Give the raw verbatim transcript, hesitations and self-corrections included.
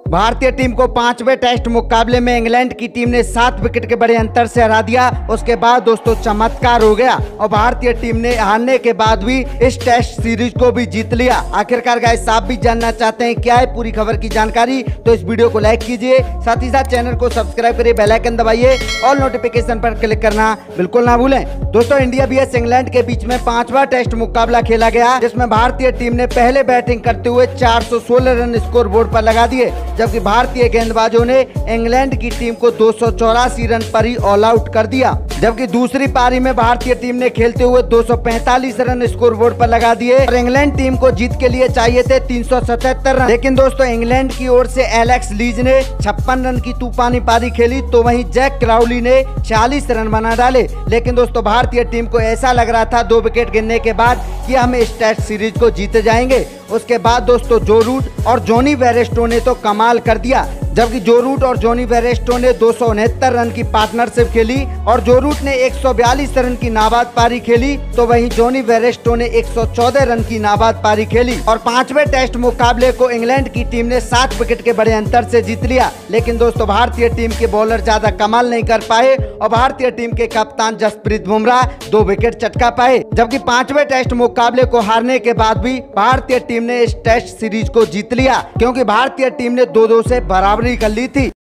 भारतीय टीम को पांचवें टेस्ट मुकाबले में इंग्लैंड की टीम ने सात विकेट के बड़े अंतर से हरा दिया। उसके बाद दोस्तों चमत्कार हो गया और भारतीय टीम ने हारने के बाद भी इस टेस्ट सीरीज को भी जीत लिया। आखिरकार गाइस आप भी जानना चाहते हैं क्या है पूरी खबर की जानकारी, तो इस वीडियो को लाइक कीजिए, साथ ही साथ चैनल को सब्सक्राइब करिए, बेल आइकन दबाइए और नोटिफिकेशन पर क्लिक करना बिल्कुल ना भूलें। दोस्तों इंडिया वीएस इंग्लैंड के बीच में पांचवा टेस्ट मुकाबला खेला गया, जिसमें भारतीय टीम ने पहले बैटिंग करते हुए चार सौ सोलह रन स्कोर बोर्ड पर लगा दिए, जबकि भारतीय गेंदबाजों ने इंग्लैंड की टीम को दो सौ चौरासी रन पर ही ऑल आउट कर दिया। जबकि दूसरी पारी में भारतीय टीम ने खेलते हुए दो सौ पैंतालीस रन स्कोर बोर्ड पर लगा दिए और इंग्लैंड टीम को जीत के लिए चाहिए थे तीन सौ सतहत्तर रन। लेकिन दोस्तों इंग्लैंड की ओर से एलेक्स लीज ने छप्पन रन की तूफानी पारी खेली, तो वहीं जैक क्राउली ने छियालीस रन बना डाले। लेकिन दोस्तों भारतीय टीम को ऐसा लग रहा था दो विकेट गिरने के बाद कि हम इस टेस्ट सीरीज को जीते जाएंगे। उसके बाद दोस्तों जो रूट और जॉनी बेयरस्टो ने तो कमाल कर दिया, जबकि जो रूट और जॉनी बेयरस्टो ने दो सौ उनहत्तर रन की पार्टनरशिप खेली और जो रूट ने एक सौ बयालीस रन की नाबाद पारी खेली, तो वहीं जॉनी बेयरस्टो ने एक सौ चौदह रन की नाबाद पारी खेली और पांचवें टेस्ट मुकाबले को इंग्लैंड की टीम ने सात विकेट के बड़े अंतर से जीत लिया। लेकिन दोस्तों भारतीय टीम के बॉलर ज्यादा कमाल नहीं कर पाए और भारतीय टीम के कप्तान जसप्रीत बुमराह दो विकेट चटका पाए, जबकि पांचवें टेस्ट मुकाबले को हारने के बाद भी भारतीय टीम ने इस टेस्ट सीरीज को जीत लिया, क्योंकि भारतीय टीम ने दो दो से बराबरी कर ली थी।